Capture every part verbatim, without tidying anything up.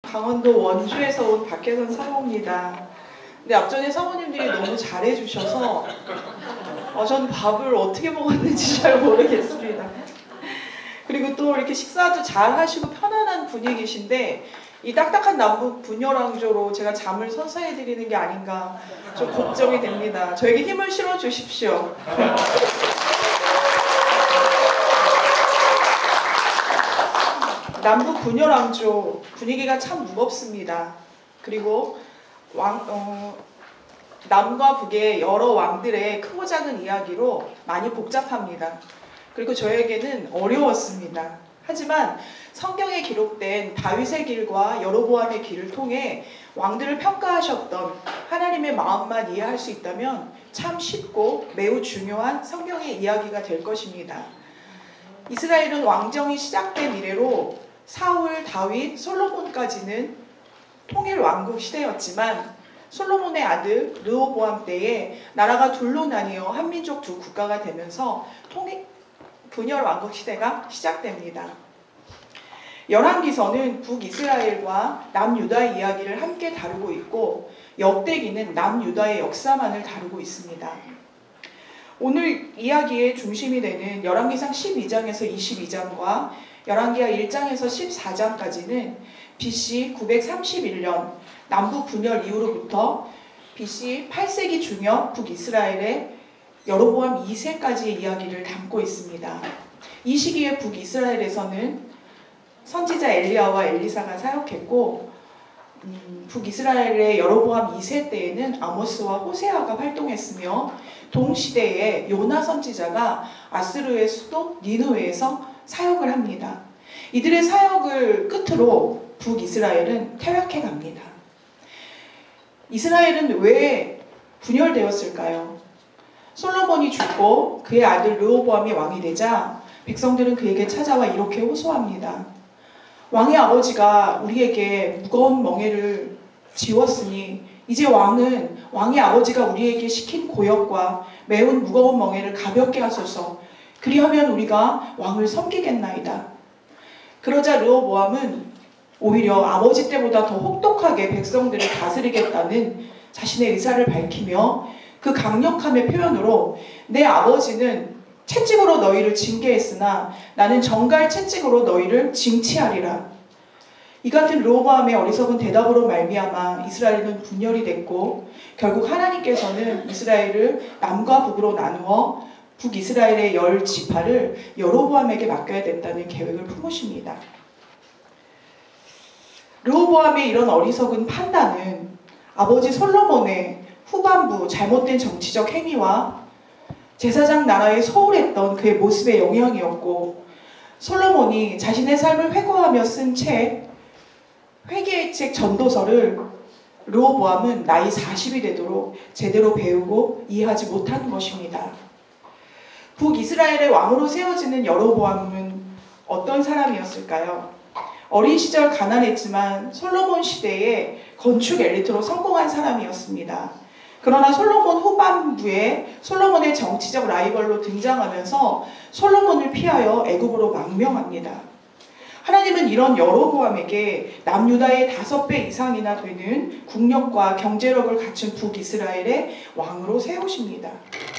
강원도 원주에서 온 박혜선 사모입니다. 근데 앞전에 사모님들이 너무 잘해주셔서 어, 저는 밥을 어떻게 먹었는지 잘 모르겠습니다. 그리고 또 이렇게 식사도 잘 하시고 편안한 분위기신데 이 딱딱한 남북 분열왕조로 제가 잠을 선사해드리는 게 아닌가 좀 걱정이 됩니다. 저에게 힘을 실어주십시오. 남북 분열왕조 분위기가 참 무겁습니다. 그리고 왕, 어, 남과 북의 여러 왕들의 크고 작은 이야기로 많이 복잡합니다. 그리고 저에게는 어려웠습니다. 하지만 성경에 기록된 다윗의 길과 여로보암의 길을 통해 왕들을 평가하셨던 하나님의 마음만 이해할 수 있다면 참 쉽고 매우 중요한 성경의 이야기가 될 것입니다. 이스라엘은 왕정이 시작된 이래로 사울, 다윗, 솔로몬까지는 통일 왕국 시대였지만 솔로몬의 아들 르호보암 때에 나라가 둘로 나뉘어 한민족 두 국가가 되면서 통일, 분열 왕국 시대가 시작됩니다. 열왕기서는 북이스라엘과 남유다의 이야기를 함께 다루고 있고 역대기는 남유다의 역사만을 다루고 있습니다. 오늘 이야기의 중심이 되는 열왕기상 십이 장에서 이십이 장과 열왕기하 일 장에서 십사 장까지는 비씨 구백삼십일 년 남북 분열 이후로부터 비씨 팔 세기 중엽 북이스라엘의 여로보암 이 세까지의 이야기를 담고 있습니다. 이 시기에 북이스라엘에서는 선지자 엘리야와 엘리사가 사역했고 음, 북이스라엘의 여로보암 이 세 때에는 아모스와 호세아가 활동했으며 동시대에 요나 선지자가 아스르의 수도 니느웨에서 사역을 합니다. 이들의 사역을 끝으로 북이스라엘은 퇴락해 갑니다. 이스라엘은 왜 분열되었을까요? 솔로몬이 죽고 그의 아들 르호보암이 왕이 되자 백성들은 그에게 찾아와 이렇게 호소합니다. 왕의 아버지가 우리에게 무거운 멍에를 지웠으니 이제 왕은 왕의 아버지가 우리에게 시킨 고역과 매운 무거운 멍에를 가볍게 하소서. 그리하면 우리가 왕을 섬기겠나이다. 그러자 르호보암은 오히려 아버지 때보다 더 혹독하게 백성들을 다스리겠다는 자신의 의사를 밝히며 그 강력함의 표현으로 내 아버지는 채찍으로 너희를 징계했으나 나는 정갈 채찍으로 너희를 징치하리라. 이 같은 르호보암의 어리석은 대답으로 말미암아 이스라엘은 분열이 됐고 결국 하나님께서는 이스라엘을 남과 북으로 나누어 북이스라엘의 열 지파를 여로보암에게 맡겨야 됐다는 계획을 품으십니다. 르호보암의 이런 어리석은 판단은 아버지 솔로몬의 후반부 잘못된 정치적 행위와 제사장 나라에 소홀했던 그의 모습의 영향이었고 솔로몬이 자신의 삶을 회고하며 쓴 책 회개의 책 전도서를 르호보암은 나이 사십이 되도록 제대로 배우고 이해하지 못한 것입니다. 북이스라엘의 왕으로 세워지는 여로보암은 어떤 사람이었을까요? 어린 시절 가난했지만 솔로몬 시대에 건축 엘리트로 성공한 사람이었습니다. 그러나 솔로몬 후반부에 솔로몬의 정치적 라이벌로 등장하면서 솔로몬을 피하여 애굽으로 망명합니다. 하나님은 이런 여로보암에게 남유다의 다섯 배 이상이나 되는 국력과 경제력을 갖춘 북이스라엘의 왕으로 세우십니다.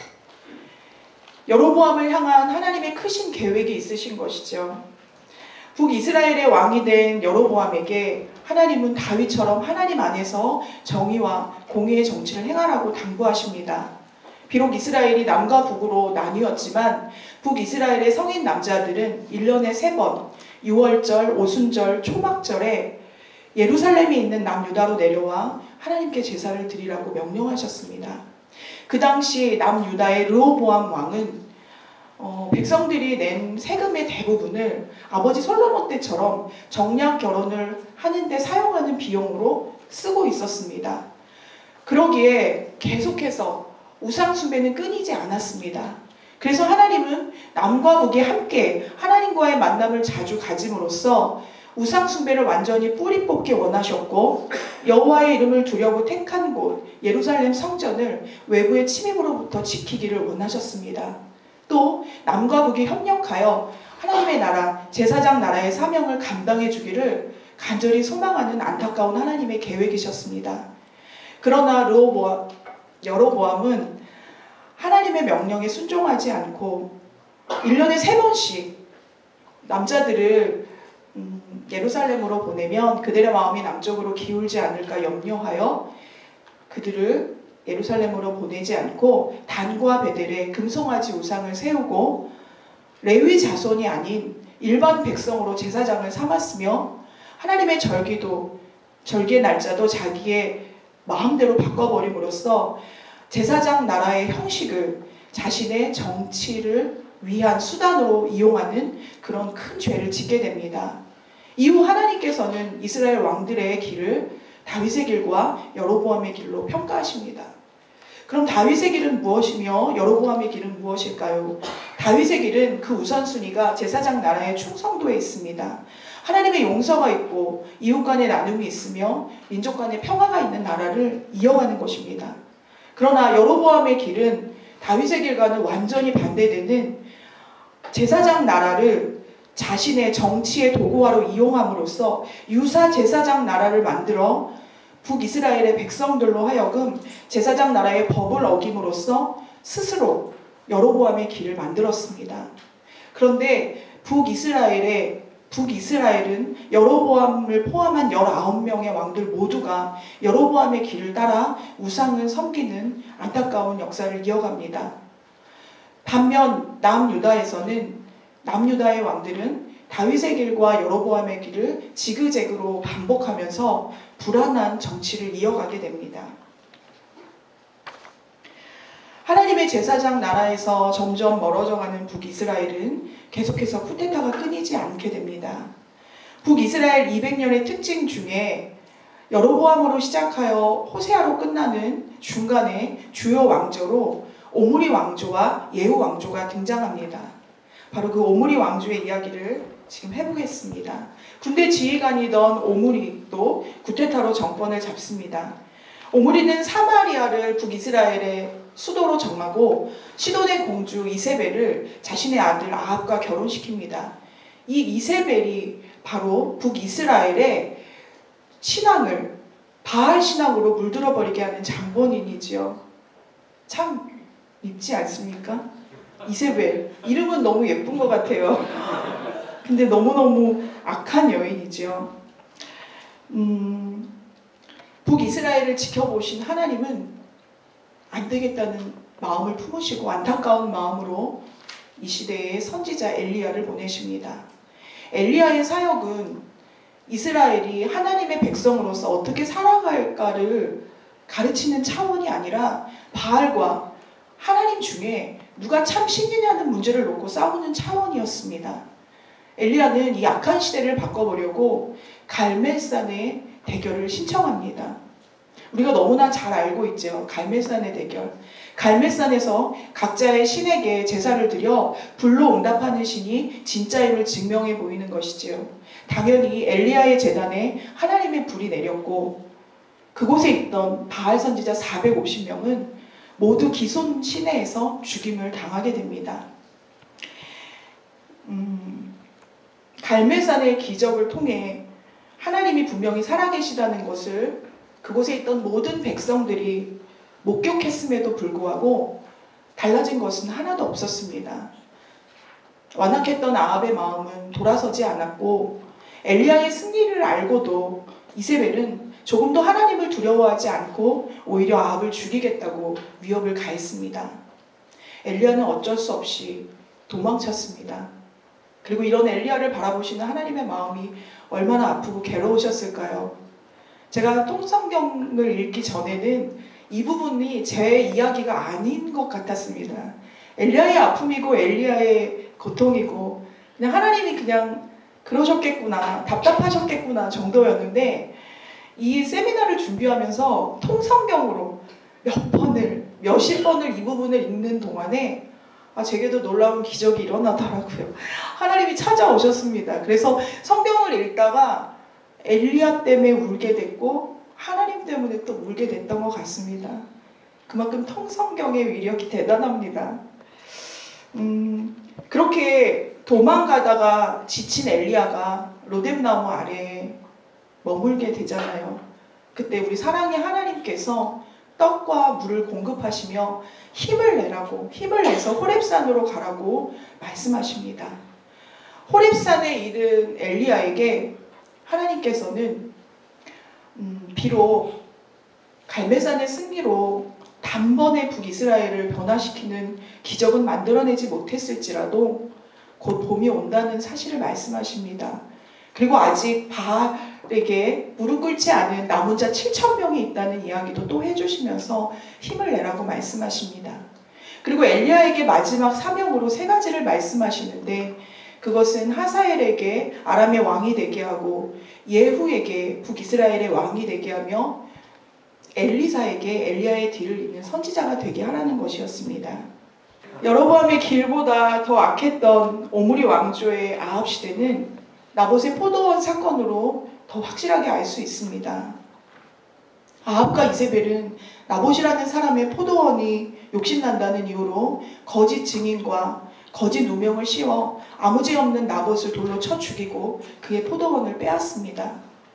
여로보암을 향한 하나님의 크신 계획이 있으신 것이죠. 북이스라엘의 왕이 된 여로보암에게 하나님은 다윗처럼 하나님 안에서 정의와 공의의 정치를 행하라고 당부하십니다. 비록 이스라엘이 남과 북으로 나뉘었지만 북이스라엘의 성인 남자들은 일 년에 세 번 유월절, 오순절, 초막절에 예루살렘에 있는 남유다로 내려와 하나님께 제사를 드리라고 명령하셨습니다. 그 당시 남유다의 르호보암 왕은 어, 백성들이 낸 세금의 대부분을 아버지 솔로몬 때처럼 정략 결혼을 하는데 사용하는 비용으로 쓰고 있었습니다. 그러기에 계속해서 우상 숭배는 끊이지 않았습니다. 그래서 하나님은 남과 북이 함께 하나님과의 만남을 자주 가짐으로써 우상 숭배를 완전히 뿌리 뽑기 원하셨고 여호와의 이름을 두려고 택한 곳 예루살렘 성전을 외부의 침입으로부터 지키기를 원하셨습니다. 또 남과 북이 협력하여 하나님의 나라 제사장 나라의 사명을 감당해 주기를 간절히 소망하는 안타까운 하나님의 계획이셨습니다. 그러나 르호보암, 여로보암은 하나님의 명령에 순종하지 않고 일 년에 세 번씩 남자들을 음, 예루살렘으로 보내면 그들의 마음이 남쪽으로 기울지 않을까 염려하여 그들을 예루살렘으로 보내지 않고 단과 베델에 금송아지 우상을 세우고 레위 자손이 아닌 일반 백성으로 제사장을 삼았으며 하나님의 절기도 절기의 날짜도 자기의 마음대로 바꿔버림으로써 제사장 나라의 형식을 자신의 정치를 위한 수단으로 이용하는 그런 큰 죄를 짓게 됩니다. 이후 하나님께서는 이스라엘 왕들의 길을 다윗의 길과 여로보암의 길로 평가하십니다. 그럼 다윗의 길은 무엇이며 여로보암의 길은 무엇일까요? 다윗의 길은 그 우선순위가 제사장 나라의 충성도에 있습니다. 하나님의 용서가 있고 이웃 간의 나눔이 있으며 민족 간의 평화가 있는 나라를 이어가는 것입니다. 그러나 여로보암의 길은 다윗의 길과는 완전히 반대되는 제사장 나라를 자신의 정치의 도구화로 이용함으로써 유사 제사장 나라를 만들어 북이스라엘의 백성들로 하여금 제사장 나라의 법을 어김으로써 스스로 여로보암의 길을 만들었습니다. 그런데 북이스라엘의 북이스라엘은 여로보암을 포함한 열아홉 명의 왕들 모두가 여로보암의 길을 따라 우상을 섬기는 안타까운 역사를 이어갑니다. 반면 남유다에서는 남유다의 왕들은 다윗의 길과 여로보암의 길을 지그재그로 반복하면서 불안한 정치를 이어가게 됩니다. 하나님의 제사장 나라에서 점점 멀어져가는 북이스라엘은 계속해서 쿠데타가 끊이지 않게 됩니다. 북이스라엘 이백 년의 특징 중에 여로보암으로 시작하여 호세아로 끝나는 중간에 주요 왕조로 오므리 왕조와 예후 왕조가 등장합니다. 바로 그 오므리 왕조의 이야기를 지금 해보겠습니다. 군대 지휘관이던 오므리도 쿠데타로 정권을 잡습니다. 오므리는 사마리아를 북이스라엘의 수도로 정하고 시돈의 공주 이세벨을 자신의 아들 아합과 결혼시킵니다. 이 이세벨이 바로 북이스라엘의 신앙을 바알 신앙으로 물들어버리게 하는 장본인이지요. 참 밉지 않습니까? 이세벨. 이름은 너무 예쁜 것 같아요. 근데 너무너무 악한 여인이지요. 음, 북이스라엘을 지켜보신 하나님은 안 되겠다는 마음을 품으시고 안타까운 마음으로 이 시대에 선지자 엘리야를 보내십니다. 엘리야의 사역은 이스라엘이 하나님의 백성으로서 어떻게 살아갈까를 가르치는 차원이 아니라 바알과 하나님 중에 누가 참 신이냐는 문제를 놓고 싸우는 차원이었습니다. 엘리야는 이 악한 시대를 바꿔보려고 갈멜산의 대결을 신청합니다. 우리가 너무나 잘 알고 있죠. 갈멜산의 대결. 갈멜산에서 각자의 신에게 제사를 드려 불로 응답하는 신이 진짜임을 증명해 보이는 것이지요. 당연히 엘리야의 제단에 하나님의 불이 내렸고 그곳에 있던 바알 선지자 사백오십 명은 모두 기손 시내에서 죽임을 당하게 됩니다. 음, 갈멜산의 기적을 통해 하나님이 분명히 살아계시다는 것을 그곳에 있던 모든 백성들이 목격했음에도 불구하고 달라진 것은 하나도 없었습니다. 완악했던 아합의 마음은 돌아서지 않았고 엘리야의 승리를 알고도 이세벨은 조금도 하나님을 두려워하지 않고 오히려 아합을 죽이겠다고 위협을 가했습니다. 엘리야는 어쩔 수 없이 도망쳤습니다. 그리고 이런 엘리야를 바라보시는 하나님의 마음이 얼마나 아프고 괴로우셨을까요? 제가 통성경을 읽기 전에는 이 부분이 제 이야기가 아닌 것 같았습니다. 엘리야의 아픔이고 엘리야의 고통이고 그냥 하나님이 그냥 그러셨겠구나, 답답하셨겠구나 정도였는데 이 세미나를 준비하면서 통성경으로 몇 번을, 몇십 번을 이 부분을 읽는 동안에 아, 제게도 놀라운 기적이 일어나더라고요. 하나님이 찾아오셨습니다. 그래서 성경을 읽다가 엘리야 때문에 울게 됐고 하나님 때문에 또 울게 됐던 것 같습니다. 그만큼 통성경의 위력이 대단합니다. 음, 그렇게 도망가다가 지친 엘리야가 로뎀나무 아래에 머물게 되잖아요. 그때 우리 사랑의 하나님께서 떡과 물을 공급하시며 힘을 내라고, 힘을 내서 호렙산으로 가라고 말씀하십니다. 호렙산에 이른 엘리야에게 하나님께서는 음, 비록 갈멜산의 승리로 단번에 북이스라엘을 변화시키는 기적은 만들어내지 못했을지라도 곧 봄이 온다는 사실을 말씀하십니다. 그리고 아직 바알에게 무릎 꿇지 않은 남은 자 칠천 명이 있다는 이야기도 또 해주시면서 힘을 내라고 말씀하십니다. 그리고 엘리야에게 마지막 사명으로 세 가지를 말씀하시는데, 그것은 하사엘에게 아람의 왕이 되게 하고, 예후에게 북이스라엘의 왕이 되게 하며, 엘리사에게 엘리야의 뒤를 잇는 선지자가 되게 하라는 것이었습니다. 여로보암의 길보다 더 악했던 오므리 왕조의 아합 시대는 나봇의 포도원 사건으로 더 확실하게 알 수 있습니다. 아합과 이세벨은 나봇이라는 사람의 포도원이 욕심난다는 이유로 거짓 증인과 거짓 누명을 씌워 아무 죄 없는 나봇을 돌로 쳐 죽이고 그의 포도원을 빼앗습니다.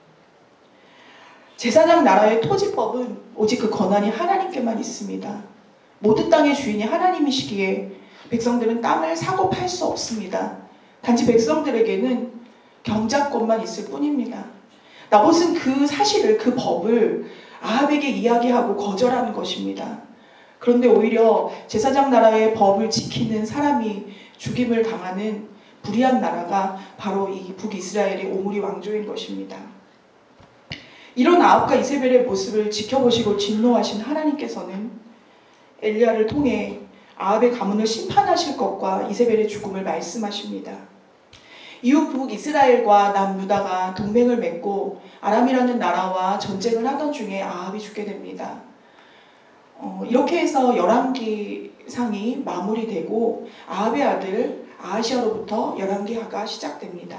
제사장 나라의 토지법은 오직 그 권한이 하나님께만 있습니다. 모든 땅의 주인이 하나님이시기에 백성들은 땅을 사고 팔 수 없습니다. 단지 백성들에게는 경작권만 있을 뿐입니다. 나봇은 그 사실을, 그 법을 아합에게 이야기하고 거절하는 것입니다. 그런데 오히려 제사장 나라의 법을 지키는 사람이 죽임을 당하는 불의한 나라가 바로 이 북이스라엘의 오므리 왕조인 것입니다. 이런 아합과 이세벨의 모습을 지켜보시고 진노하신 하나님께서는 엘리야를 통해 아합의 가문을 심판하실 것과 이세벨의 죽음을 말씀하십니다. 이후 북이스라엘과 남유다가 동맹을 맺고 아람이라는 나라와 전쟁을 하던 중에 아합이 죽게 됩니다. 어, 이렇게 해서 열왕기상이 마무리되고 아합의 아들 아하시아로부터 열왕기하가 시작됩니다.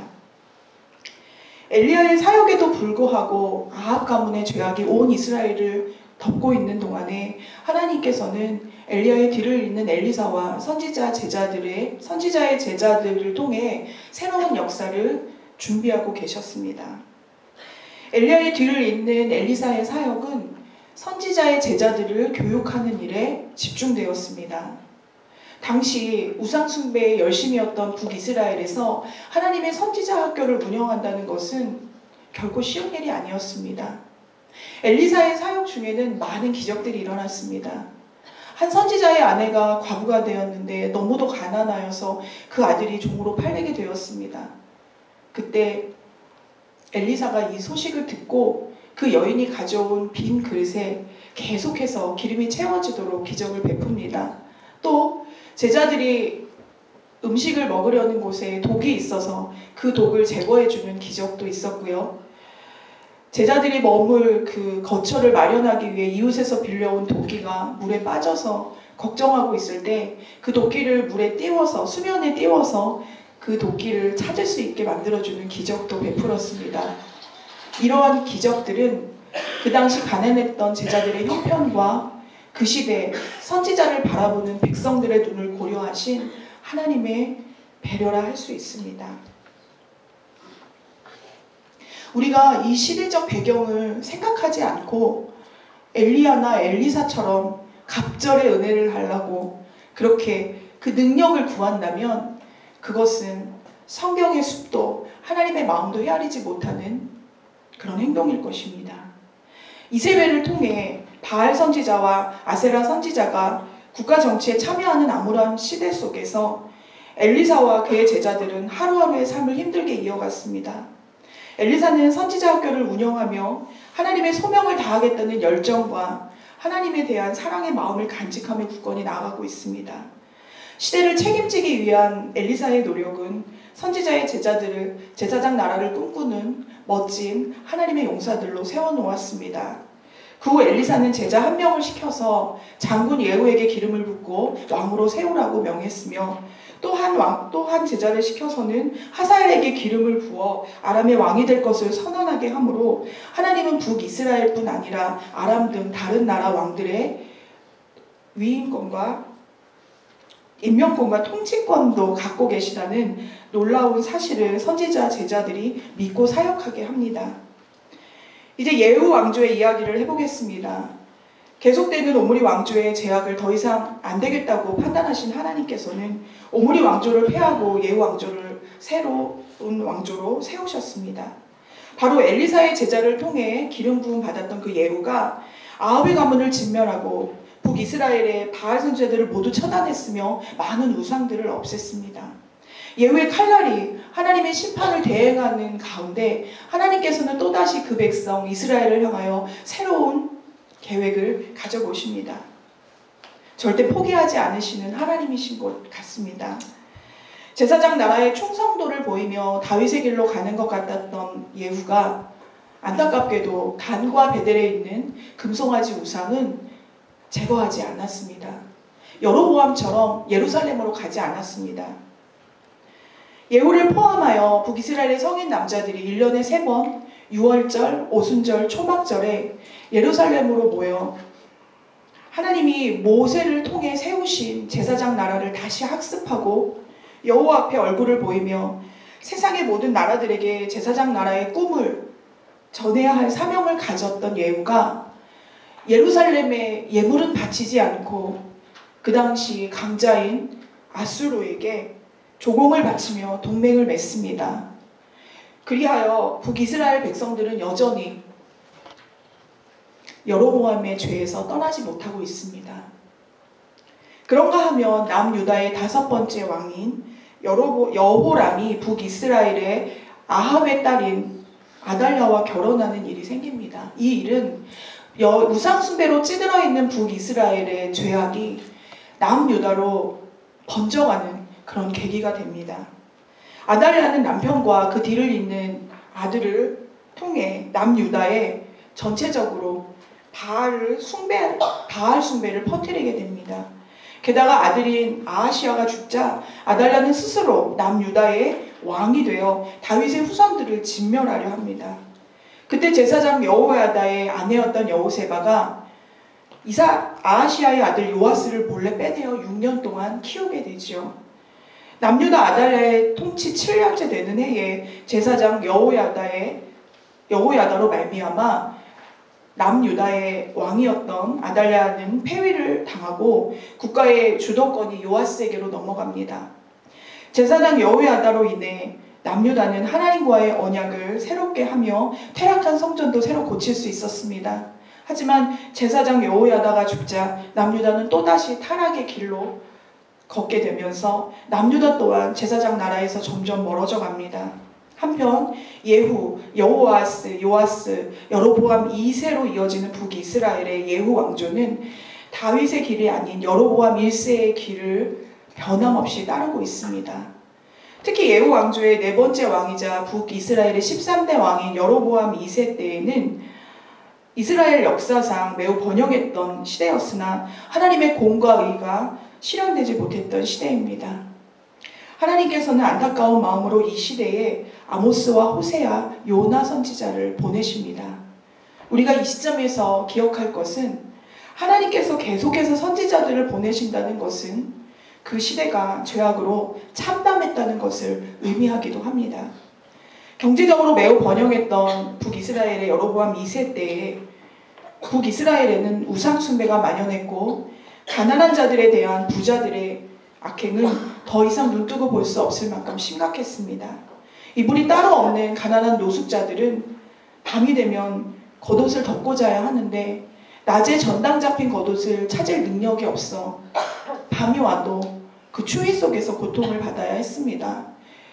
엘리야의 사역에도 불구하고 아합 가문의 죄악이 온 이스라엘을 덮고 있는 동안에 하나님께서는 엘리야의 뒤를 잇는 엘리사와 선지자 제자들의 선지자의 제자들을 통해 새로운 역사를 준비하고 계셨습니다. 엘리야의 뒤를 잇는 엘리사의 사역은 선지자의 제자들을 교육하는 일에 집중되었습니다. 당시 우상숭배에 열심이었던 북이스라엘에서 하나님의 선지자 학교를 운영한다는 것은 결코 쉬운 일이 아니었습니다. 엘리사의 사역 중에는 많은 기적들이 일어났습니다. 한 선지자의 아내가 과부가 되었는데 너무도 가난하여서 그 아들이 종으로 팔리게 되었습니다. 그때 엘리사가 이 소식을 듣고 그 여인이 가져온 빈 그릇에 계속해서 기름이 채워지도록 기적을 베풉니다. 또 제자들이 음식을 먹으려는 곳에 독이 있어서 그 독을 제거해주는 기적도 있었고요. 제자들이 머물 그 거처를 마련하기 위해 이웃에서 빌려온 도끼가 물에 빠져서 걱정하고 있을 때 그 도끼를 물에 띄워서, 수면에 띄워서 그 도끼를 찾을 수 있게 만들어주는 기적도 베풀었습니다. 이러한 기적들은 그 당시 가난했던 제자들의 형편과 그 시대 선지자를 바라보는 백성들의 눈을 고려하신 하나님의 배려라 할 수 있습니다. 우리가 이 시대적 배경을 생각하지 않고 엘리야나 엘리사처럼 갑절의 은혜를 하려고 그렇게 그 능력을 구한다면 그것은 성경의 숲도 하나님의 마음도 헤아리지 못하는 그런 행동일 것입니다. 이세벨을 통해 바알 선지자와 아세라 선지자가 국가 정치에 참여하는 암울한 시대 속에서 엘리사와 그의 제자들은 하루하루의 삶을 힘들게 이어갔습니다. 엘리사는 선지자 학교를 운영하며 하나님의 소명을 다하겠다는 열정과 하나님에 대한 사랑의 마음을 간직하며 굳건히 나아가고 있습니다. 시대를 책임지기 위한 엘리사의 노력은 선지자의 제자들을 제사장 나라를 꿈꾸는 멋진 하나님의 용사들로 세워놓았습니다. 그 후 엘리사는 제자 한 명을 시켜서 장군 예후에게 기름을 붓고 왕으로 세우라고 명했으며 또 한 왕, 또 한 제자를 시켜서는 하사엘에게 기름을 부어 아람의 왕이 될 것을 선언하게 하므로 하나님은 북이스라엘뿐 아니라 아람 등 다른 나라 왕들의 위임권과 임명권과 통치권도 갖고 계시다는 놀라운 사실을 선지자 제자들이 믿고 사역하게 합니다. 이제 예후 왕조의 이야기를 해보겠습니다. 계속되는 오므리 왕조의 제약을 더 이상 안 되겠다고 판단하신 하나님께서는 오므리 왕조를 폐하고 예후 왕조를 새로운 왕조로 세우셨습니다. 바로 엘리사의 제자를 통해 기름 부음 받았던 그 예후가 아합의 가문을 진멸하고 북이스라엘의 바알 선지자들을 모두 처단했으며 많은 우상들을 없앴습니다. 예후의 칼날이 하나님의 심판을 대행하는 가운데 하나님께서는 또다시 그 백성 이스라엘을 향하여 새로운 계획을 가져보십니다. 절대 포기하지 않으시는 하나님이신 것 같습니다. 제사장 나라의 충성도를 보이며 다윗의 길로 가는 것 같았던 예후가 안타깝게도 단과 베델에 있는 금송아지 우상은 제거하지 않았습니다. 여로보암처럼 예루살렘으로 가지 않았습니다. 예후를 포함하여 북이스라엘의 성인 남자들이 일 년에 세 번 유월절, 오순절, 초막절에 예루살렘으로 모여 하나님이 모세를 통해 세우신 제사장 나라를 다시 학습하고 여호와 앞에 얼굴을 보이며 세상의 모든 나라들에게 제사장 나라의 꿈을 전해야 할 사명을 가졌던 예후가 예루살렘에 예물은 바치지 않고 그 당시 강자인 아수르에게 조공을 바치며 동맹을 맺습니다. 그리하여 북이스라엘 백성들은 여전히 여로보암의 죄에서 떠나지 못하고 있습니다. 그런가 하면 남유다의 다섯 번째 왕인 여로보, 여호람이 북이스라엘의 아합의 딸인 아달랴와 결혼하는 일이 생깁니다. 이 일은 여, 우상숭배로 찌들어 있는 북이스라엘의 죄악이 남유다로 번져가는 그런 계기가 됩니다. 아달랴는 남편과 그 뒤를 잇는 아들을 통해 남유다에 전체적으로 바알을 숭배, 바알 숭배를 퍼뜨리게 됩니다. 게다가 아들인 아하시아가 죽자 아달랴는 스스로 남유다의 왕이 되어 다윗의 후손들을 진멸하려 합니다. 그때 제사장 여호야다의 아내였던 여호세바가 이사 아하시아의 아들 요아스를 몰래 빼내어 육 년 동안 키우게 되지요. 남유다 아달랴의 통치 칠 년째 되는 해에 제사장 여호야다의 여호야다로 말미암아 남유다의 왕이었던 아달랴는 폐위를 당하고 국가의 주도권이 요아스에게로 넘어갑니다. 제사장 여호야다로 인해 남유다는 하나님과의 언약을 새롭게 하며 퇴락한 성전도 새로 고칠 수 있었습니다. 하지만 제사장 여호야다가 죽자 남유다는 또다시 타락의 길로 걷게 되면서 남유다 또한 제사장 나라에서 점점 멀어져 갑니다. 한편 예후, 여호아스, 요아스, 여로보암 이 세로 이어지는 북이스라엘의 예후 왕조는 다윗의 길이 아닌 여로보암 일 세의 길을 변함없이 따르고 있습니다. 특히 예후 왕조의 네 번째 왕이자 북이스라엘의 십삼 대 왕인 여로보암 이 세 때에는 이스라엘 역사상 매우 번영했던 시대였으나 하나님의 공과 의가 실현되지 못했던 시대입니다. 하나님께서는 안타까운 마음으로 이 시대에 아모스와 호세아, 요나 선지자를 보내십니다. 우리가 이 시점에서 기억할 것은 하나님께서 계속해서 선지자들을 보내신다는 것은 그 시대가 죄악으로 참담했다는 것을 의미하기도 합니다. 경제적으로 매우 번영했던 북이스라엘의 여로보암 이 세 때에 북이스라엘에는 우상숭배가 만연했고 가난한 자들에 대한 부자들의 악행은 더 이상 눈뜨고 볼 수 없을 만큼 심각했습니다. 이불이 따로 없는 가난한 노숙자들은 밤이 되면 겉옷을 덮고 자야 하는데 낮에 전당 잡힌 겉옷을 찾을 능력이 없어 밤이 와도 그 추위 속에서 고통을 받아야 했습니다.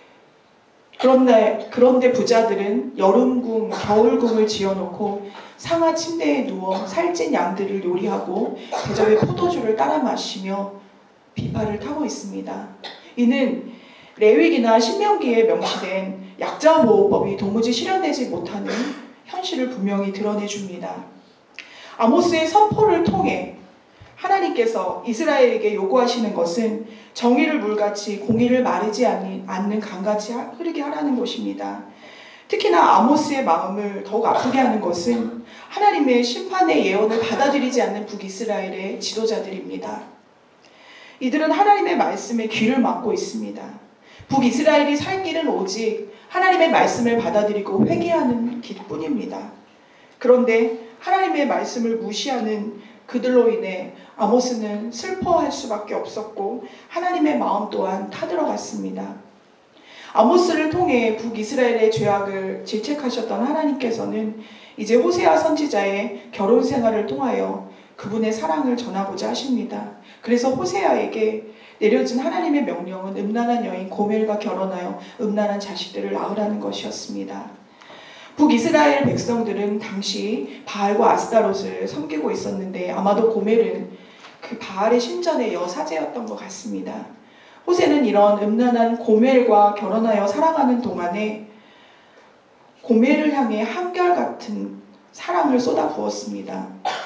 그런데, 그런데 부자들은 여름궁, 겨울궁을 지어놓고 상하 침대에 누워 살찐 양들을 요리하고 대접에 포도주를 따라 마시며 비파를 타고 있습니다. 이는 레위기나 신명기에 명시된 약자보호법이 도무지 실현되지 못하는 현실을 분명히 드러내줍니다. 아모스의 선포를 통해 하나님께서 이스라엘에게 요구하시는 것은 정의를 물같이 공의를 마르지 않는 강같이 흐르게 하라는 것입니다. 특히나 아모스의 마음을 더욱 아프게 하는 것은 하나님의 심판의 예언을 받아들이지 않는 북이스라엘의 지도자들입니다. 이들은 하나님의 말씀에 귀를 막고 있습니다. 북이스라엘이 살 길은 오직 하나님의 말씀을 받아들이고 회개하는 길뿐입니다. 그런데 하나님의 말씀을 무시하는 그들로 인해 아모스는 슬퍼할 수밖에 없었고 하나님의 마음 또한 타들어갔습니다. 아모스를 통해 북이스라엘의 죄악을 질책하셨던 하나님께서는 이제 호세아 선지자의 결혼 생활을 통하여 그분의 사랑을 전하고자 하십니다. 그래서 호세아에게 내려진 하나님의 명령은 음란한 여인 고멜과 결혼하여 음란한 자식들을 낳으라는 것이었습니다. 북이스라엘 백성들은 당시 바알과 아스타롯을 섬기고 있었는데 아마도 고멜은 그 바알의 신전의 여사제였던 것 같습니다. 호세는 이런 음란한 고멜과 결혼하여 살아가는 동안에 고멜을 향해 한결같은 사랑을 쏟아부었습니다.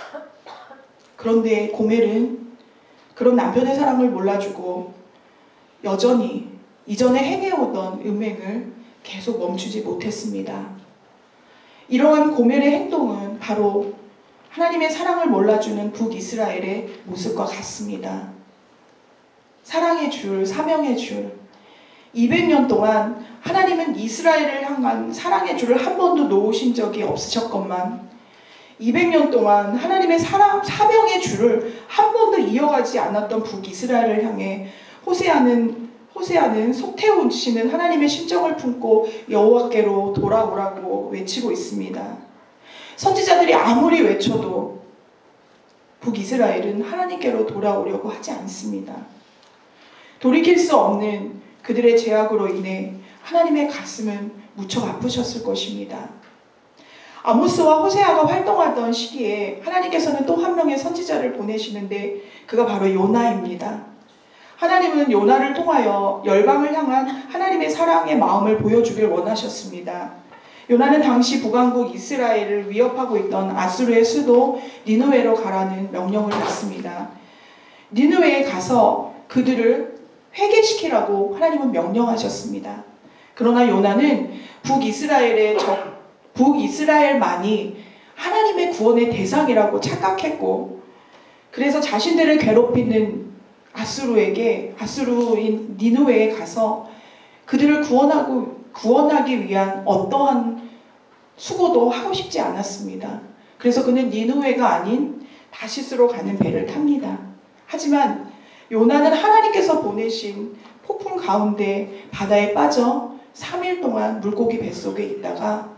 그런데 고멜은 그런 남편의 사랑을 몰라주고 여전히 이전에 행해오던 음행을 계속 멈추지 못했습니다. 이러한 고멜의 행동은 바로 하나님의 사랑을 몰라주는 북이스라엘의 모습과 같습니다. 사랑의 줄, 사명의 줄. 이백 년 동안 하나님은 이스라엘을 향한 사랑의 줄을 한 번도 놓으신 적이 없으셨건만 이백 년 동안 하나님의 사랑, 사명의 줄을 한 번도 이어가지 않았던 북이스라엘을 향해 호세아는 호세아는 속태우시는 하나님의 심정을 품고 여호와께로 돌아오라고 외치고 있습니다. 선지자들이 아무리 외쳐도 북이스라엘은 하나님께로 돌아오려고 하지 않습니다. 돌이킬 수 없는 그들의 죄악으로 인해 하나님의 가슴은 무척 아프셨을 것입니다. 아모스와 호세아가 활동하던 시기에 하나님께서는 또 한 명의 선지자를 보내시는데 그가 바로 요나입니다. 하나님은 요나를 통하여 열방을 향한 하나님의 사랑의 마음을 보여주길 원하셨습니다. 요나는 당시 북왕국 이스라엘을 위협하고 있던 아수르의 수도 니느웨로 가라는 명령을 받습니다. 니느웨에 가서 그들을 회개시키라고 하나님은 명령하셨습니다. 그러나 요나는 북이스라엘의 적, 북이스라엘만이 하나님의 구원의 대상이라고 착각했고 그래서 자신들을 괴롭히는 아수르에게 아수르인 니느웨에 가서 그들을 구원하고 구원하기 위한 어떠한 수고도 하고 싶지 않았습니다. 그래서 그는 니느웨가 아닌 다시스로 가는 배를 탑니다. 하지만 요나는 하나님께서 보내신 폭풍 가운데 바다에 빠져 삼 일 동안 물고기 뱃속에 있다가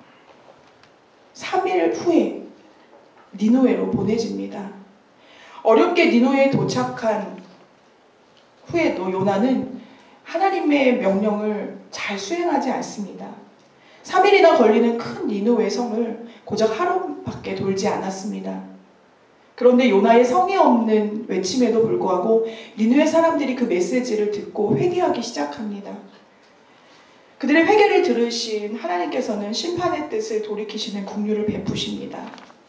삼 일 후에 니느웨로 보내집니다. 어렵게 니느웨에 도착한 후에도 요나는 하나님의 명령을 잘 수행하지 않습니다. 삼 일이나 걸리는 큰 니느웨 성을 고작 하루밖에 돌지 않았습니다. 그런데 요나의 성의 없는 외침에도 불구하고 니느웨 사람들이 그 메시지를 듣고 회개하기 시작합니다. 그들의 회개를 들으신 하나님께서는 심판의 뜻을 돌이키시는 긍휼을 베푸십니다.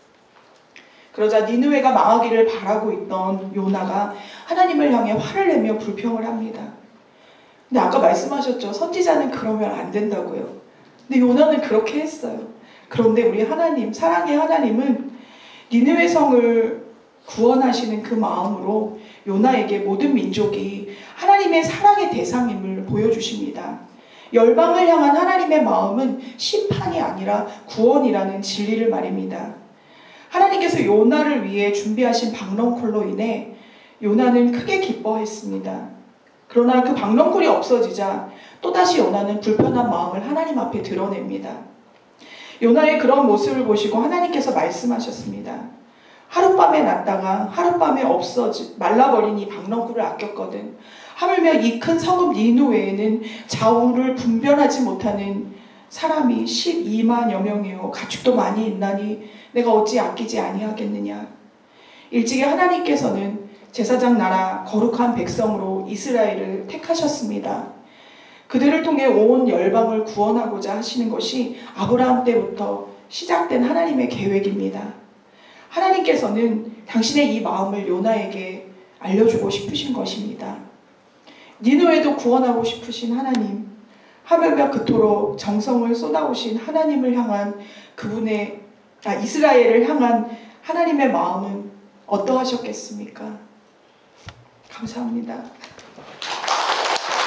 그러자 니느웨가 망하기를 바라고 있던 요나가 하나님을 향해 화를 내며 불평을 합니다. 근데 아까 말씀하셨죠. 선지자는 그러면 안 된다고요. 근데 요나는 그렇게 했어요. 그런데 우리 하나님, 사랑의 하나님은 니느웨 성을 구원하시는 그 마음으로 요나에게 모든 민족이 하나님의 사랑의 대상임을 보여주십니다. 열방을 향한 하나님의 마음은 심판이 아니라 구원이라는 진리를 말입니다. 하나님께서 요나를 위해 준비하신 박넝쿨로 인해 요나는 크게 기뻐했습니다. 그러나 그 박넝쿨이 없어지자 또다시 요나는 불편한 마음을 하나님 앞에 드러냅니다. 요나의 그런 모습을 보시고 하나님께서 말씀하셨습니다. 하룻밤에 났다가 하룻밤에 없어지 말라버린 이 박넝쿨을 아꼈거든. 하물며 이 큰 성읍 니느웨에는 좌우를 분별하지 못하는 사람이 십이만여 명이요 가축도 많이 있나니 내가 어찌 아끼지 아니하겠느냐. 일찍이 하나님께서는 제사장 나라 거룩한 백성으로 이스라엘을 택하셨습니다. 그들을 통해 온 열방을 구원하고자 하시는 것이 아브라함 때부터 시작된 하나님의 계획입니다. 하나님께서는 당신의 이 마음을 요나에게 알려주고 싶으신 것입니다. 니느웨도 구원하고 싶으신 하나님, 하물며 그토록 정성을 쏟아오신 하나님을 향한 그분의 아, 이스라엘을 향한 하나님의 마음은 어떠하셨겠습니까? 감사합니다.